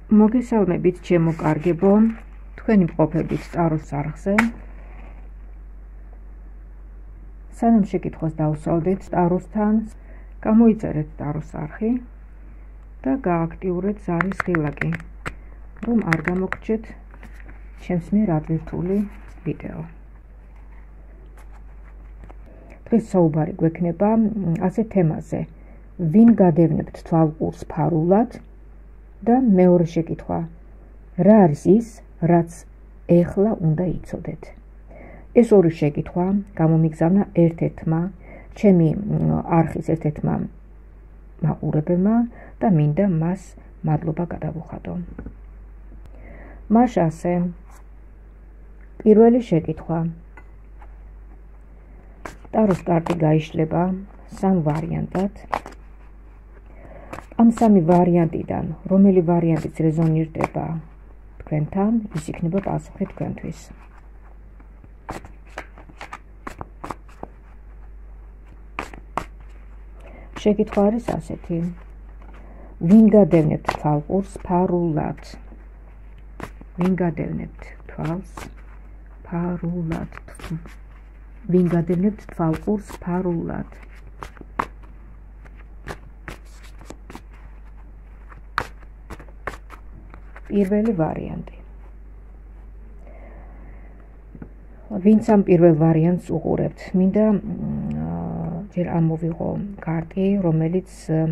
მოგესალმებით ჩემო კარგებო, თქვენი მყოფებით ტაროს არხზე. სანამ შეკითხვას დავსვალდეთ ტაროსთან, გამოიწერეთ ტაროს არხი და გააქტიურეთ ზარის ღილაკი, რომ არ გამოგრჩეთ ჩემს მიერ ადვირთული ვიდეო. დღეს საუბარი გვექნება ასე თემაზე, ვინ გადევნებთ თვალყურს ფარულად და მეორე შეკითხვა, რა არის ის, რაც ეხლა უნდა იცოდეთ? ეს ორი შეკითხვა გამომიგზავნა ერთ-ერთმა ჩემი არხის ერთ-ერთმა მაყურებელმა და მინდა მას მადლობა გადავუხადო. მაშასე, პირველი შეკითხვა. ტაროს კარტი გაიშლება სამ ვარიანტად. ამ სამი ვარიანტიდან, რომელი ვარიანტიც რეზონირდება თქვენთან, ის იქნება პასუხი თქვენთვის. შეკითხვა არის ასეთი. ვინ გადევნებთ თვალყურს ფარულად? ვინ გადევნებთ თვალს ფარულად? ვინ გადევნებთ თვალყურს ფარულად? პირველი ვარიანტი. ვინც ამ პირველ ვარიანტს უყურებთ, მინდა ჯერ ამოვიღო კარტი, რომელიც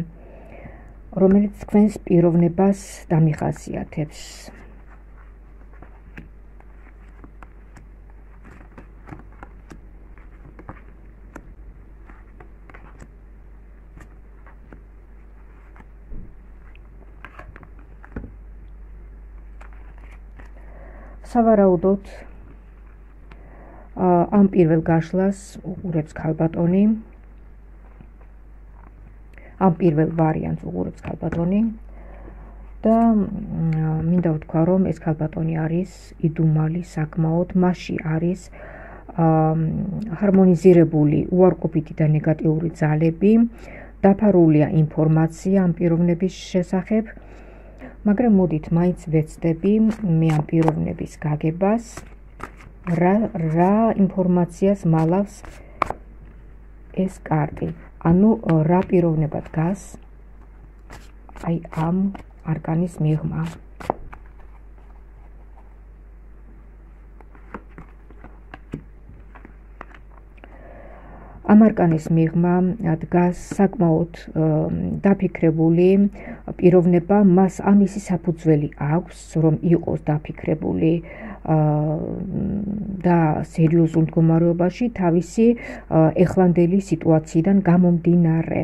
თქვენს პიროვნებას დამიხასიათებს. სავარაუდოდ ამ პირველ გაშლას უყურებს ქალბატონი, ამ პირველ ვარიანტს უყურებს ქალბატონი და მინდა ვთქვა, რომ ეს ქალბატონი არის იდუმალი საკმაოდ, მასში არის ჰარმონიზირებული უარყოფითი და ნეგატიური ძალები, დაფარულია ინფორმაცია ამ პიროვნების შესახებ, მაგრამ მოდით მაინც ვეცდები მე ამ პიროვნების გაგებას, რა ინფორმაციას მალავს ეს კარტი, ანუ რა პიროვნება დგას აი ამ არკანის მიღმა. ამ არკანის მიღმა დგას საკმაოდ დაფიქრებული პიროვნება, მას ამისი საფუძველი აქვს, რომ იყოს დაფიქრებული და სერიოზულ მდგომარეობაში თავისი ეხლანდელი სიტუაციიდან გამომდინარე.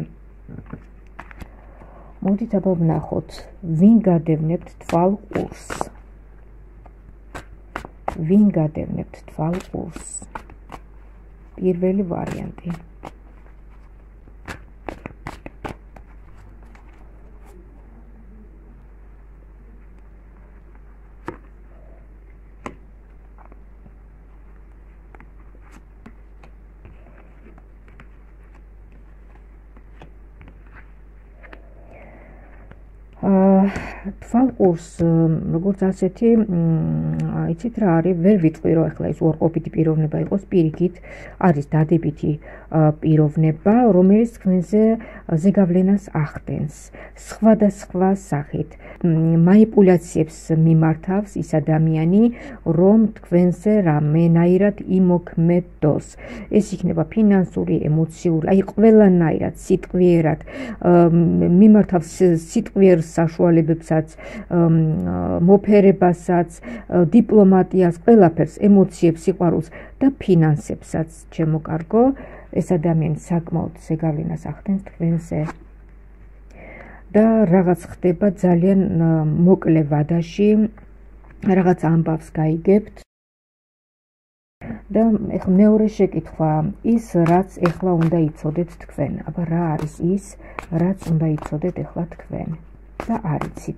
მოდით აბა ვნახოთ, ვინ გადევნებთ თვალყურს? ვინ გადევნებთ თვალყურს? პირველი ვარიანტი. თვალყურს, როგორც ასეთი, იცით რა არის, ვერ ვიტყვი, რომ ახლა ეს უარყოფითი პიროვნება იყოს, პირიქით არის დადებითი პიროვნება, რომელიც თქვენზე ზეგავლენას ახდენს, სხვადასხვა სახით манипуляციებს მიმართავს ის ადამიანი, რომ თქვენზე რამენაირად იმოქმედოს. ეს იქნება ფინანსური, ემოციური, აი ყველანაირად სიტყვიერად მიმართავს სიტყვიერ საშუალებებსაც, მოფერებასაც, დიპლომატიას, ყველაფერს, ემოციებს, სიყვარულს და ფინანსებსაც, ჩემო კარგო, ეს ადამიანი საკმაოდ ზეგავლენას ახდენს თქვენზე. და რაღაც ხდება ძალიან მოკლე ვადაში, რაღაც ამბავს გაიგებთ. და ეხლა მეორე შეკითხვა, ის რაც ეხლა უნდა იცოდეთ თქვენ. აბა რა არის ის, რაც უნდა იცოდეთ ეხლა თქვენ და არ იცით?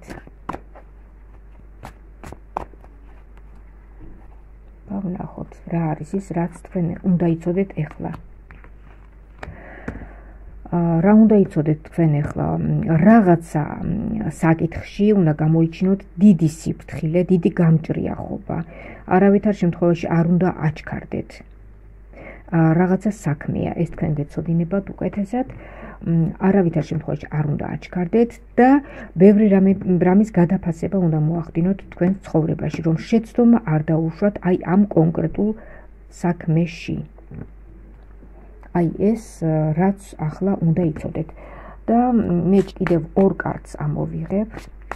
ვნახოთ, რა არის ის, რაც თქვენ უნდა იცოდეთ ეხლა. რა უნდა იცოდეთ თქვენ ახლა რაღაცა საკითხში უნდა გამოიჩინოთ დიდი სიფრთხილე, დიდი გამჭრიახობა. არავითარ შემთხვევაში არ უნდა აჩქარდეთ. რაღაცა საქმეა, ეს თქვენ გეცოდინებათ უკეთესად. არავითარ შემთხვევაში არ უნდა აჩქარდეთ და ბევრი რამის გადაფასება უნდა მოახდინოთ თქვენ ცხოვრებაში, რომ შეცდომა არ დაუშვათ აი ამ კონკრეტულ საქმეში. აი ეს რაც ახლა უნდა იცოდეთ. და მე კიდევ ორ კარტს ამოვიღებ.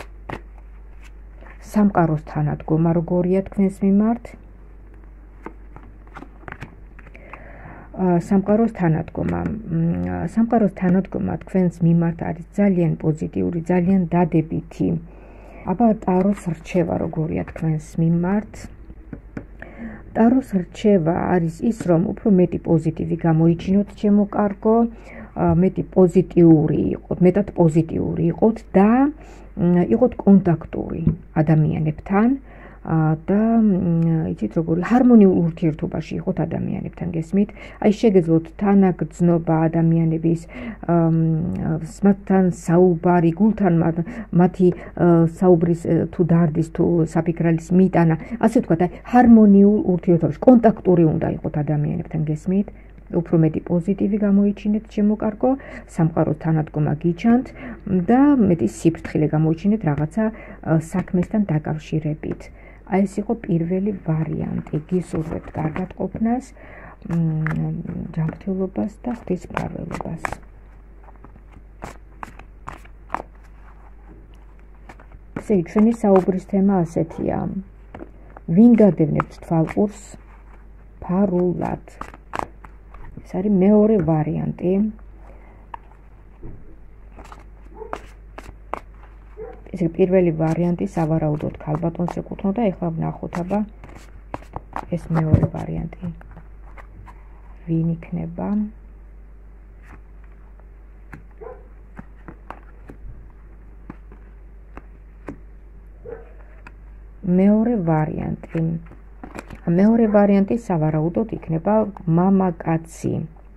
სამყაროს თანადგომა როგორია თქვენს მიმართ? სამყაროს თანადგომა თქვენს მიმართ არის ძალიან პოზიტიური, ძალიან დადებითი. აბა ტაროს რჩევა როგორია თქვენს მიმართ? ტაროს რჩევა არის ის, რომ უფრო მეტი პოზიტივი გამოიჩინოთ ჩემო კარგო, მეტად პოზიტიური იყოთ და იყოთ კონტაქტური ადამიანებთან და იცით როგორი ჰარმონიულ ურთიერთობაში იყოთ ადამიანებთან, გესმით? აი შეგეძლოთ თანაგრძნობა ადამიანების, მათთან საუბარი, გულთან მათი საუბრის თუ დარდის თუ საფიქრალის მიტანა, ასე ვთქვათ, აი ჰარმონიულ ურთიერთობაში, კონტაქტური უნდა იყოთ ადამიანებთან, გესმით? უფრო მეტი პოზიტივი გამოიჩინეთ ჩემო კარგო, სამყაროს თანადგომა გიჩანთ და მეტი სიფრთხილე გამოიჩინეთ რაღაცა საქმესთან დაკავშირებით. აი ეს იყო პირველი ვარიანტი. გისურვებთ კარგად ყოფნას, ჯანმრთელობას და ღვთისმფარველობას. ესე იგი, ჩვენი საუბრის თემა ასეთია. ვინ გადევნებთ თვალყურს ფარულად? ეს არის მეორე ვარიანტი. ეს პირველი ვარიანტი სავარაუდოდ ქალბატონს ეკუთვნოდა, ეხლა ვნახოთ აბა ეს მეორე ვარიანტი ვინ იქნება? მეორე ვარიანტი სავარაუდოდ იქნება მამაკაცი.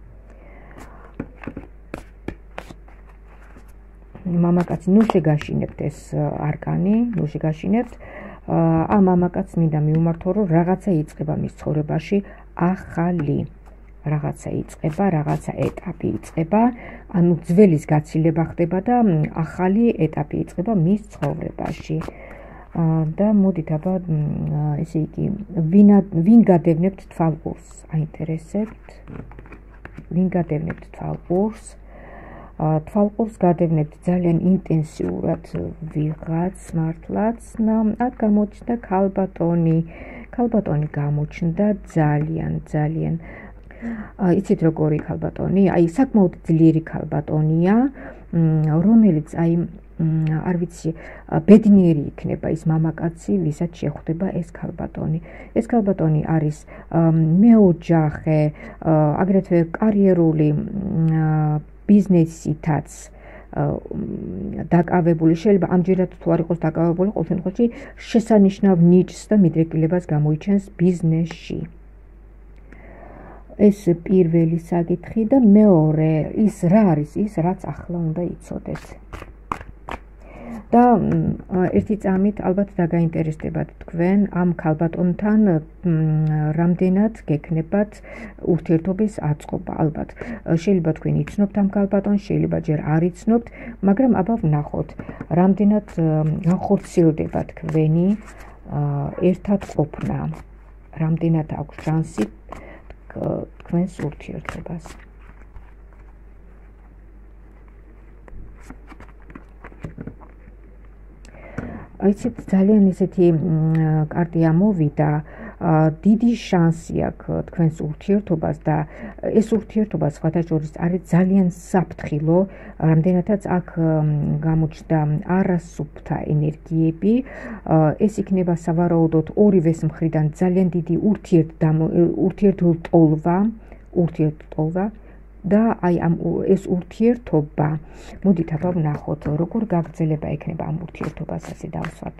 მამაკაცი, ნუ შეგაშინებთ ეს არკანი, ნუ შეგაშინებთ. ამ მამაკაცს მინდა მიუმართო, რომ რაღაცა იწყება მის ცხოვრებაში ახალი. რაღაცა იწყება, რაღაცა ეტაპი იწყება, ანუ ძველის გაცილება ხდება და ახალი ეტაპი იწყება მის ცხოვრებაში. და მოდით აბა ესე იგი ვინ გადევნებთ თვალყურს? აინტერესებთ? ვინ გადევნებთ თვალყურს? თვალყურს გადევნებთ ძალიან ინტენსიურად ვიღაც მართლაც. აქ გამოჩნდა ქალბატონი. ქალბატონი გამოჩნდა ძალიან. იცით როგორი ქალბატონი? აი საკმაოდ ძლიერი ქალბატონია, რომელიც აი არ ვიცი, ბედნიერი იქნება ის მამაკაცი, ვისაც შეხვდება ეს ქალბატონი. ეს ქალბატონი არის მეოჯახე, აგრეთვე კარიერული ბიზნესითაც დაკავებული, შეიძლება ამჯერად თუ არ იყოს დაკავებული, ყოველ შემთხვევაში შესანიშნავ ნიჭს და მიდრეკილებას გამოიჩენს ბიზნესში. ეს პირველი საკითხი და მეორე, ის რა არის ის, რაც ახლა უნდა იცოდეთ. და ერთი წამით ალბათ დაგაინტერესდებათ თქვენ ამ ქალბატონთან რამდენად გექნებათ ურთიერთობის აწყობა. ალბათ შეიძლება თქვენ იცნობთ ამ ქალბატონს, შეიძლება ჯერ არ იცნობთ, მაგრამ აბა ვნახოთ რამდენად განხორციელდება თქვენი ერთად ყოფნა, რამდენად აქვს შანსი თქვენს ურთიერთობას. აიცით, ძალიან ესეთი კარტი ამოვიდა, დიდი შანსი აქვს თქვენს ურთიერთობას და ეს ურთიერთობა სხვათა შორის არის ძალიან საფრთხილო, რამდენადაც აქ გამოჩნდა არასუფთა ენერგიები. ეს იქნება სავარაუდოდ ორივეს მხრიდან ძალიან დიდი ურთიერთტოლვა და აი ამ ეს ურთიერთობა, მოდით აბა ვნახოთ, როგორ გაგრძელება ექნება ამ ურთიერთობას, ასე დავსვათ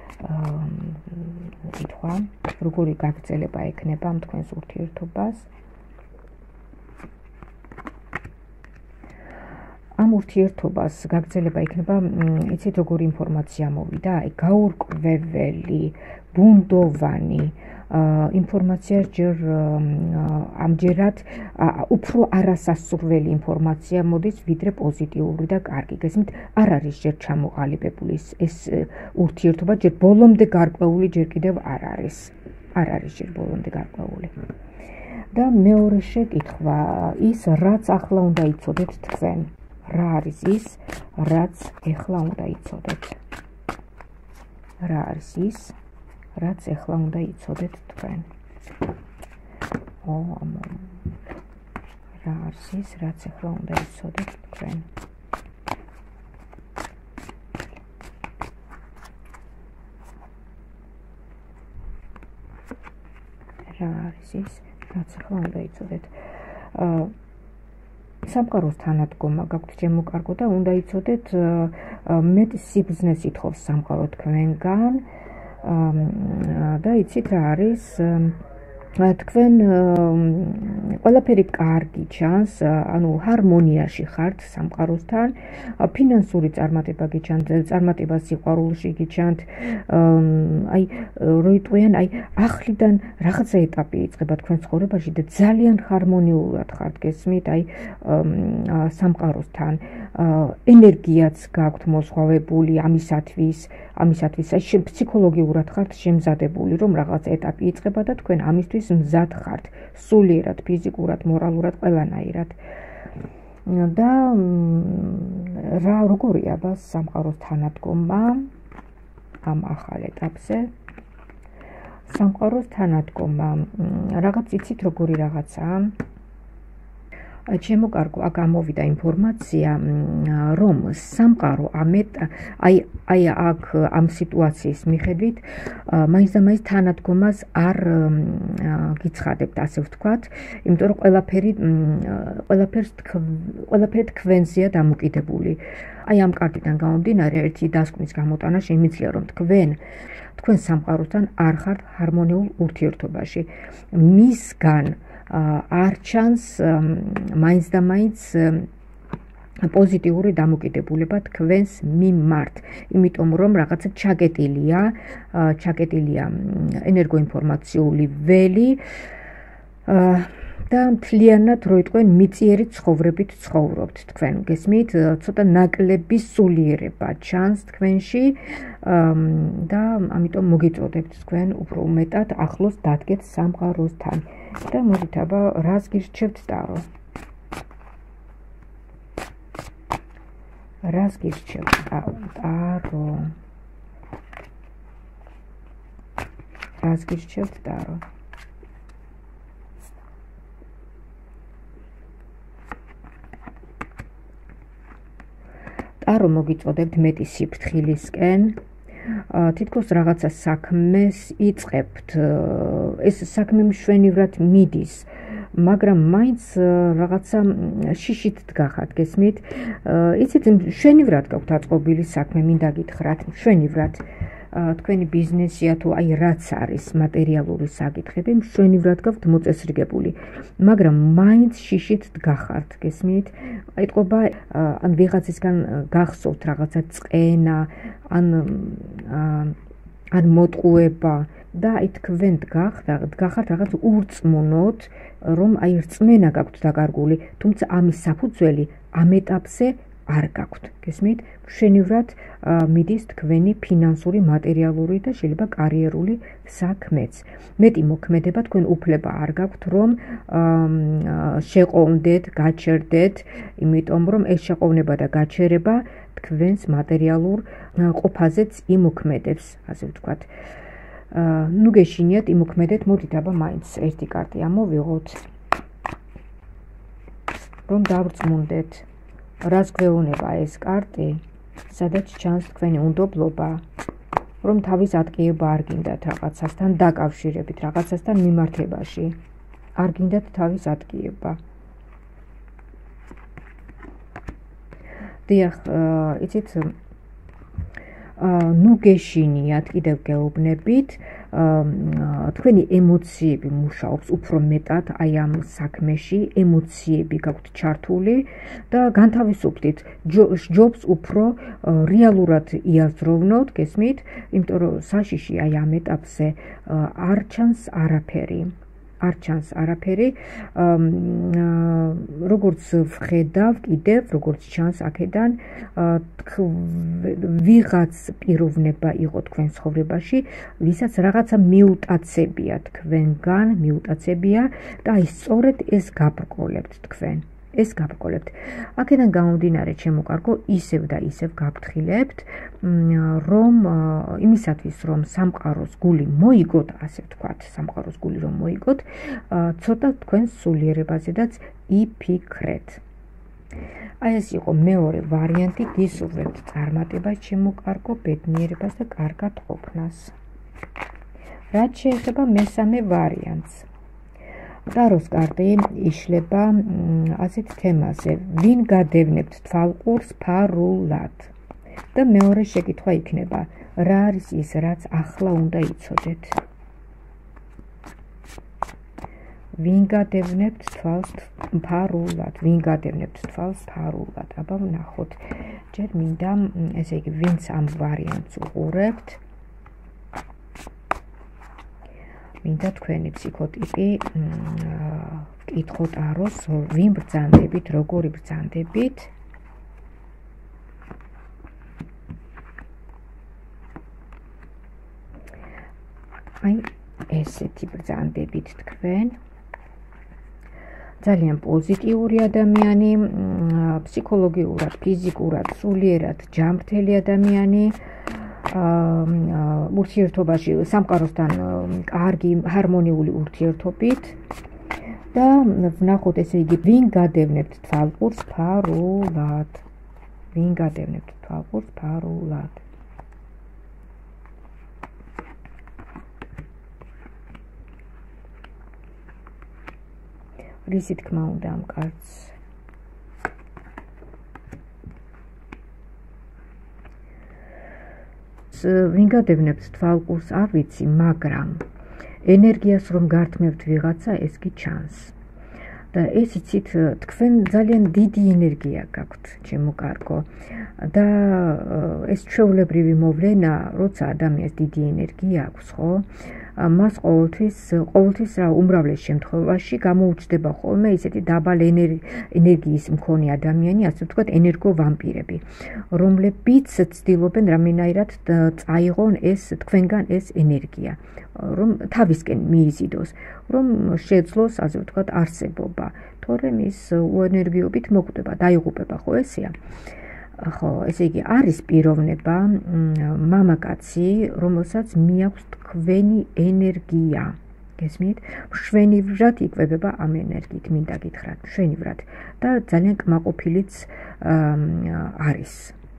კითხვა, როგორი გაგრძელება ექნება ამ თქვენს ურთიერთობას. ამ ურთიერთობას გაგრძელება იქნება, იცით როგორი ინფორმაცია მოვიდა, გაურკვეველი, ბუნდოვანი ინფორმაცია ამჯერად უფრო არასასურველი ინფორმაცია მოდის, ვიდრე პოზიტიური და კარგი. გესმით, არ არის ჯერ ჩამოყალიბებული ეს ურთიერთობა, ჯერ ბოლომდე გარკვეული ჯერ კიდევ არ არის. არ არის ჯერ ბოლომდე გარკვეული. და მეორე შეკითხვა, ის რაც ახლა უნდა იცოდეთ თქვენ. რა არის ის, რაც ეხლა უნდა იცოდეთ? რა არის ის, რაც ეხლა უნდა იცოდეთ თქვენ? რა არის ის, რაც ეხლა უნდა იცოდეთ თქვენ? რა არის ის, რაც ეხლა უნდა იცოდეთ? სამყაროს თანადგომა გაქვთ ჩემო კარგო და უნდა იცოდეთ, მეტ სიბრძნეს ითხოვს სამყარო თქვენგან და იცით რა არის, თქვენ ყველაფერი კარგი ჩანს, ანუ ჰარმონიაში ხართ სამყაროსთან, ფინანსური წარმატება გიჩანთ, წარმატება სიყვარულში გიჩანთ, აი როიტყვიან, აი ახლიდან რაღაცა ეტაპი იწყება თქვენ ცხოვრებაში და ძალიან ჰარმონიულად ხართ, გესმით, აი სამყაროსთან, ენერგიაც გაქვთ მოსხვავებული ამისათვის, აი ფსიქოლოგიურად ხართ შემზადებული, რომ რაღაც ეტაპი იწყება და თქვენ ამისთვის მზად ხართ, სულიერად, ფიზიკურად, მორალურად, ყველანაირად. და როგორია სამყაროს თანადგომა ამ ახალ ეტაპზე? სამყაროს თანადგომა, რაღაც იცით როგორი რაღაცაა? ჩემო კარგო, აქ ამოვიდა ინფორმაცია, რომ სამყარო აი აქ ამ სიტუაციის მიხედვით მაინც და მაინც თანადგომას არ გიცხადებთ, ასე ვთქვათ, იმიტომ რომ ყველაფერი თქვენზეა დამოკიდებული. აი ამ კარტიდან გამომდინარე, ერთი დასკვნის გამოტანა შემიძლია, რომ თქვენ სამყაროსთან არ ხართ ჰარმონიულ ურთიერთობაში. მისგან არ ჩანს მაინც და მაინც პოზიტიური დამოკიდებულება თქვენს მიმართ, იმიტომ რომ რაღაცა ჩაკეტილია ენერგოინფორმაციული ველი და მთლიანად როიტყვენ მიწიერი ცხოვრებით ცხოვრობთ თქვენ. გესმით, ცოტა ნაკლები სულიერება ჩანს თქვენში და ამიტომ მოგიწოდებთ თქვენ უფრო უმეტად ახლოს დადგეთ სამყაროსთან. და მოდით აბა რას გირჩევთ ტარო? რას გირჩევთ ტარო? რას გირჩევთ ტარო? ტარო მოგიწოდებთ მეტი სიფრთხილისკენ, თითქოს რაღაცა საქმეს იწყებთ, ეს საქმე მშვენივრად მიდის, მაგრამ მაინც რაღაცა შიშით დგახართ, გესმით? იცით, მშვენივრად გაქვთ აწყობილი საქმე, მინდა გითხრათ, მშვენივრად. თქვენი ბიზნესია თუ აი რაც არის მატერიალური საკითხები, მშვენივრად გაქვთ მოწესრიგებული, მაგრამ მაინც შიშით დგახართ, გესმით? ეტყობა ან ვიღაცისგან გახსოვთ რაღაცა წყენა, ან მოტყუება და აი თქვენ დგახართ რაღაც ურწმუნოთ, რომ აი რწმენა გაქვთ დაკარგული, თუმცა ამის საფუძველი ამ ეტაპზე არ გაქვთ, გესმით? მშვენივრად მიდის თქვენი ფინანსური, მატერიალური და შეიძლება კარიერული საქმეც. მეტი მოქმედება, თქვენ უფლება არ გაქვთ, რომ შეყოვნდეთ, გაჩერდეთ, იმიტომ რომ ეს შეყოვნება და გაჩერება თქვენს მატერიალურ ყოფაზეც იმოქმედებს, ასე ვთქვათ. ნუ გეშინიათ, იმოქმედეთ, მოდით აბა მაინც ერთი კარტი ამოვიღოთ, რომ დავრწმუნდეთ. რას გვეუბნება ეს კარტი, სადაც ჩანს თქვენი უნდობლობა, რომ თავის ატკიება არ გინდათ რაღაცასთან დაკავშირებით, რაღაცასთან მიმართებაში, არ გინდათ თავის ატკიება. დიახ, იცით, ნუ გეშინიათ კიდევ გეუბნებით თქვენი ემოციები მუშაობს უფრო მეტად აი ამ საქმეში ემოციები გაქვთ ჩართული და განთავისუფლდით ჯობს უფრო რეალურად იაზროვნოთ გესმით იმიტომ რომ საშიში აი ამ ეტაპზე არ ჩანს არაფერი როგორც ვხედავ კიდევ როგორც ჩანს აქედან ვიღაც პიროვნება იყო თქვენ ცხოვრებაში ვისაც რაღაცა მიუტაცებია თქვენგან და აი სწორედ ეს გაბრკოლებთ თქვენ აქედან გამომდინარე ჩემო კარგო ისევ და ისევ გაფრთხილებთ რომ იმისათვის რომ სამყაროს გული მოიგოთ ასე ვთქვათ ცოტა თქვენ სულიერებაზედაც იფიქრეთ აი ეს იყო მეორე ვარიანტი გისურვებთ წარმატებას ჩემო კარგო ბედნიერებას და კარგად ყოფნას რაც შეეხება მესამე ვარიანტს ტაროს კარტი იშლება ასეთ თემაზე ვინ გადევნებთ თვალყურს ფარულად და მეორე შეკითხვა იქნება რა არის ის რაც ახლა უნდა იცოდეთ ვინ გადევნებთ თვალს ფარულად აბა ვნახოთ ჯერ მინდა ესე იგი ვინც ამ ვარიანტს უყურებთ მინდა თქვენი ფსიქოტიპი ვკითხოთ აროს ვინ ბრძანდებით როგორი ბრძანდებით აი ესეთი ბრძანდებით თქვენ ძალიან პოზიტიური ადამიანი ფსიქოლოგიურად ფიზიკურად სულიერად ჯანმრთელი ადამიანი ურთიერთობაში სამყაროსთან კარგი ჰარმონიული ურთიერთობით და ვნახოთ ესე იგი ვინ გადევნებთ თვალყურს ფარულად რისი თქმა უნდა ამ კარტს ვინ გადევნებთ თვალყურს არ ვიცი მაგრამ ენერგიას რომ გართმევთ ვიღაცა ეს კი ჩანს და ეს იცით თქვენ ძალიან დიდი ენერგია გაქვთ ჩემო კარგო და ეს ჩვეულებრივი მოვლენა როცა ადამიანს დიდი ენერგია აქვს ხო მას ყოველთვის რა უმრავლეს შემთხვევაში გამოუჩნდება ხოლმე ისეთი დაბალ ენერგიის მქონე ადამიანი, ასე ვთქვათ, ენერგოვამპირები, რომლებიც ცდილობენ რამენაირად წაიღონ თქვენგან ეს ენერგია, რომ თავისკენ მიიზიდოს, რომ შეძლოს, ასე ვთქვათ, არსებობა, თორემ ის უენერგიობით მოკვდება, დაიღუპება, ხო ესეა? ხო, ესე იგი არის პიროვნება, მამაკაცი, რომელსაც მიაქვს თქვენი ენერგია. გესმით? მშვენივრად იკვებება ამ ენერგიით, მინდა გითხრათ, მშვენივრად და ძალიან კმაყოფილიც არის.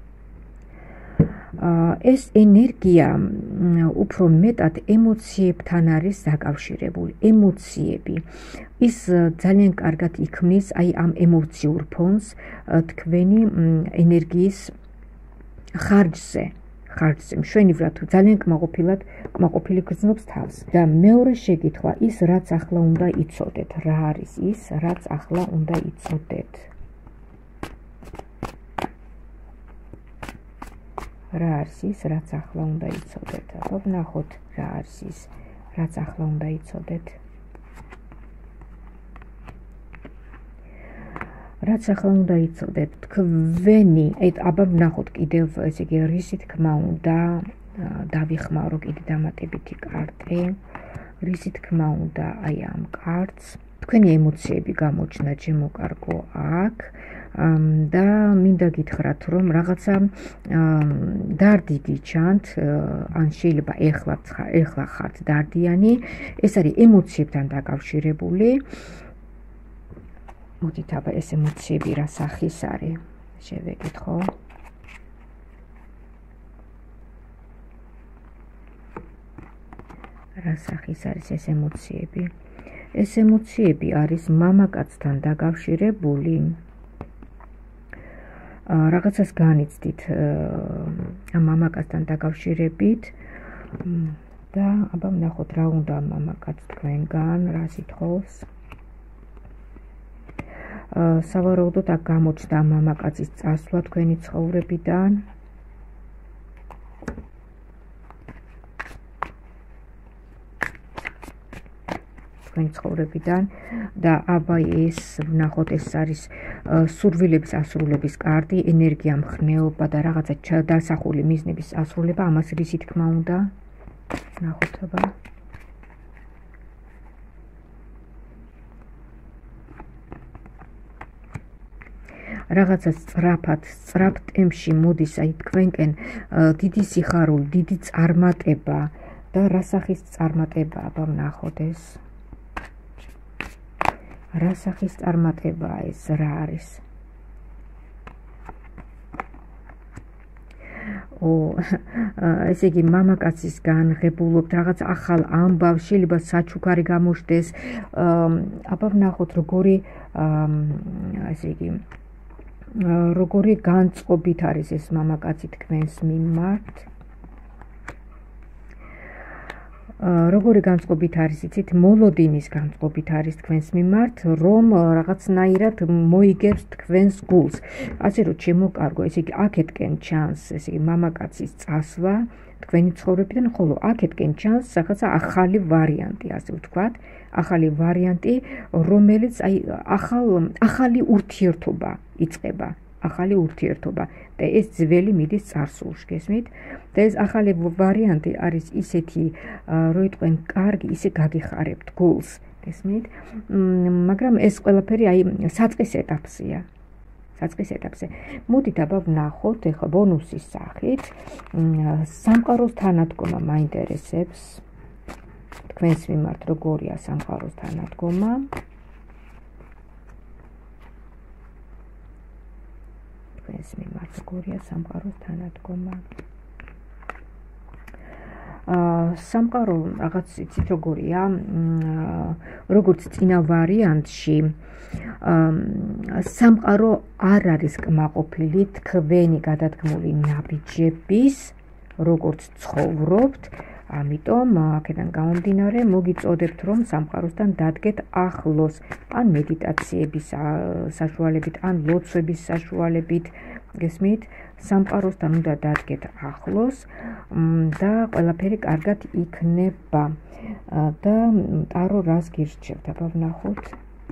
ეს ენერგია უფრო მეტად ემოციებთან არის დაკავშირებული, ემოციები. ის ძალიან კარგად იქმნის აი ამ ემოციურ ფონს თქვენი ენერგიის ხარჯზე, მშვენივრად ძალიან კმაყოფილი გრძნობს თავს. და მეორე შეკითხვა, ის რაც ახლა უნდა იცოდეთ, რა არის ის, რაც ახლა უნდა იცოდეთ? რა არის ის, რაც ახლა უნდა იცოდეთ? აბა ვნახოთ, რა არის ის, რაც ახლა უნდა იცოდეთ? რაც ახლა უნდა იცოდეთ, თქვენი, აბა ვნახოთ კიდევ, ესე იგი, რისი თქმა უნდა დავიხმარო კიდე დამატებითი კარტი, რისი თქმა უნდა აი ამ კარტს, თქვენი ემოციები გამოჩნდა ჩემო კარგო აქ და მინდა გითხრათ, რომ რაღაცა დარდი გიჩანთ, ან შეიძლება ეხლა ხართ დარდიანი, ეს არის ემოციებთან დაკავშირებული. მოდით აბა ეს ემოციები რა სახის არის? შევეკითხო. რა სახის არის ეს ემოციები? ეს ემოციები არის მამაკაცთან დაკავშირებული. რაღაცას განიცდით ამ მამაკაცთან დაკავშირებით და აბა ვნახოთ რა უნდა მამაკაც თქვენგან, რა სიტყვის. სავარაუდოდ აქ გამოჩნდა მამაკაცის წასვლა თქვენი ცხოვრებიდან. ცხოვრებიდან და აბა ეს ვნახოთ ეს არის სურვილების ასრულების კარტი, ენერგია, მხნეობა და რაღაცა დასახული მიზნების ასრულება, ამას რისი თქმა უნდა? ვნახოთ აბა. რაღაცა სწრაფ ტემპში მოდის აი თქვენკენ დიდი სიხარული, დიდი წარმატება და რა სახის წარმატება აბა ვნახოთ ეს. რა სახის წარმატებაა ეს, რა არის? ესე იგი მამაკაცისგან ღებულობთ რაღაც ახალ ამბავს, შეიძლება საჩუქარი გამოჩნდეს. აბა ვნახოთ როგორი განწყობით არის ეს მამაკაცი თქვენს მიმართ. როგორი განწყობით არის, იცით, მოლოდინის განწყობით არის თქვენს მიმართ, რომ რაღაცნაირად მოიგებს თქვენს გულს. ასე რომ შემოკარგო, ესე იგი აქეთკენ ჩანს, ესე იგი მამაკაცის წასვლა თქვენი ცხოვრებიდან, ხოლო აქეთკენ ჩანს რაღაცა ახალი ვარიანტი, ასე ვთქვათ, ახალი ვარიანტი, რომელიც აი ახალი ურთიერთობა იწყება. ახალი ურთიერთობა და ეს ძველი მიდის წარსულში, გესმით? და ეს ახალი ვარიანტი არის ისეთი, რომ თქვენ კარგი ისე გაგიხარებთ გულს, გესმით? მაგრამ ეს ყველაფერი აი საწყის ეტაპზეა. საწყის ეტაპზე. მოდით აბა ვნახოთ ეხლა ბონუსის სახით. სამყაროს თანადგომა მაინტერესებს. თქვენს მიმართ როგორია სამყაროს თანადგომა? ეს მიმართ როგორია სამყაროს თანადგომა. სამყარო რაღაც იცით როგორია, როგორც წინა ვარიანტში სამყარო არ არის კმაყოფილი თქვენი გადადგმული ნაბიჯების, როგორც ცხოვრობთ, ამიტომ აქედან გამომდინარე მოგიწოდებთ, რომ სამყაროსთან დადგეთ ახლოს, ან მედიტაციების საშუალებით, ან ლოცვების საშუალებით, გესმით? სამყაროსთან უნდა დადგეთ ახლოს და ყველაფერი კარგად იქნება. და ტარო რას გირჩევთ? აბა ვნახოთ.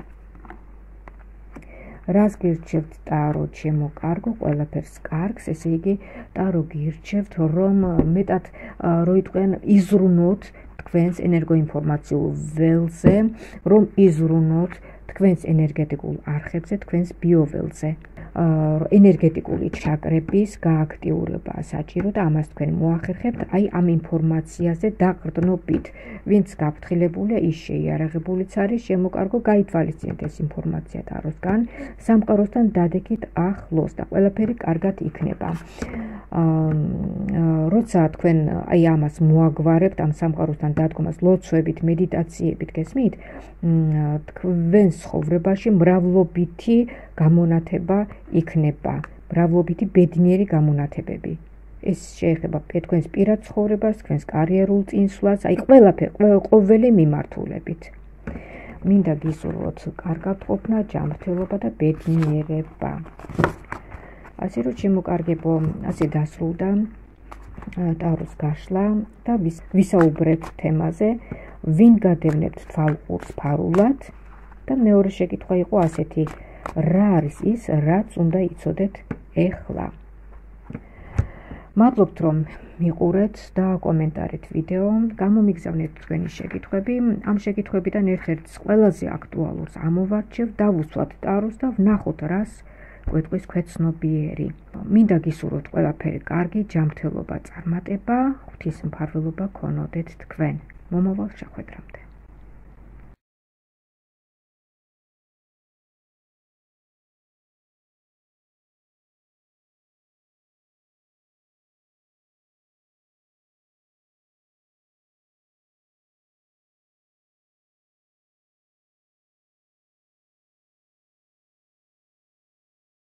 რას გირჩევთ ტარო ჩემო კარგო, ყველაფერს კარგს, ესე იგი ტარო გირჩევთ, რომ მეტად როიტყვენ იზრუნოთ თქვენს ენერგოინფორმაციულ ველზე, რომ იზრუნოთ თქვენს ენერგეტიკულ არხებზე, თქვენს ბიოველზე. ენერგეტიკული ჩაკრების გააქტიურებაა საჭირო და ამას თქვენ მოახერხებთ აი ამ ინფორმაციაზე დაყრდნობით. ვინც გაფრთხილებულია, ის შეიარაღებულიც არის, შემოკარგო, გაითვალისწინეთ ეს ინფორმაცია ტაროსგან, სამყაროსთან დადექით ახლოს და ყველაფერი კარგად იქნება. როცა თქვენ აი ამას მოაგვარებთ, ამ სამყაროსთან დადგომას ლოცვებით, მედიტაციებით, გესმით? თქვენ ცხოვრებაში მრავლობითი გამონათება იქნება, მრავლობითი ბედნიერი გამონათებები. ეს შეეხება თქვენს პირად ცხოვრებას, თქვენს კარიერულ წინსვლას, აი ყოველი მიმართულებით. მინდა გისურვოთ კარგად ყოფნა, ჯანმრთელობა და ბედნიერება. ასე რომ შემოკარგებო, ასე დასრულდა ტაროს გაშლა და ვისაუბრეთ თემაზე, ვინ გადევნებთ თვალყურს ფარულად და მეორე შეკითხვა იყო ასეთი, რა არის ის, რაც უნდა იცოდეთ ეხლა. მადლობთ, რომ მიყურეთ და კომენტარით ვიდეო, გამომიგზავნეთ თქვენი შეკითხვები. ამ შეკითხვებიდან ერთ-ერთს ყველაზე აქტუალურს ამოვარჩევ, დავუსვათ ტაროს და ვნახოთ, რას გვეტყვის ქვეცნობიერი. მინდა გისურვოთ ყველაფერი კარგი, ჯანმრთელობა, წარმატება, ღვთის მფარველობა გქონოდეთ თქვენ. მომავალ შეხვედრამდე.